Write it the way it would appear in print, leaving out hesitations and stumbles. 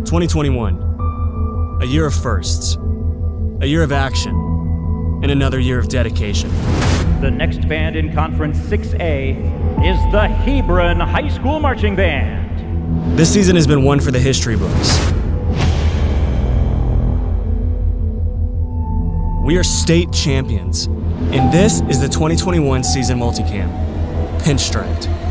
2021, a year of firsts, a year of action, and another year of dedication. The next band in Conference 6A is the Hebron High School Marching Band. This season has been one for the history books. We are state champions, and this is the 2021 season multicam, Pinstriped.